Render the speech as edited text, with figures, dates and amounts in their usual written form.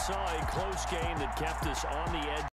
saw a close game that kept us on the edge.